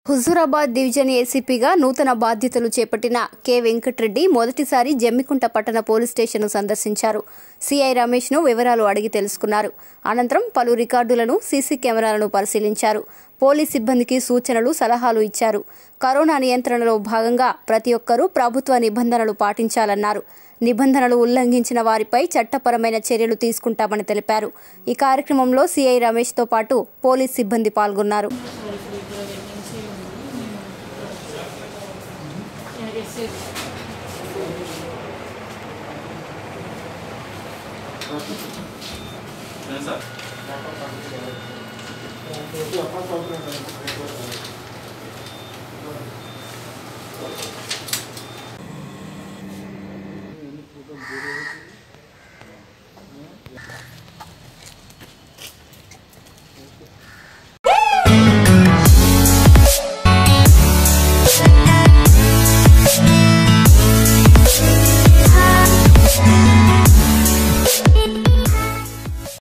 Huzurabad division ఏసీపీగా నూతన బాధ్యతలు చేపట్టిన K.Venkat Reddy మొదటిసారి జమ్మికుంట పట్టణ పోలీస్ స్టేషన్ను సందర్శించారు. సిఐ రమేష్ను వివరాలు అడిగి తెలుసుకున్నారు. అనంతరం పలు రికార్డులను, సీసీ కెమెరాలను పరిశీలించారు. పోలీస్ సిబ్బందికి సూచనలు, సలహాలు ఇచ్చారు. కరోనా నియంత్రణలో భాగంగా ప్రతి ఒక్కరూ ప్రభుత్వ నిబంధనలు పాటించాలన్నారు. నిబంధనలు ఉల్లంఘించిన వారిపై చట్టపరమైన చర్యలు తీసుకుంటామని తెలిపారు. ఈ కార్యక్రమంలో సిఐ రమేష్తో పాటు పోలీస్ సిబ్బంది పాల్గొన్నారు. Yes, sir.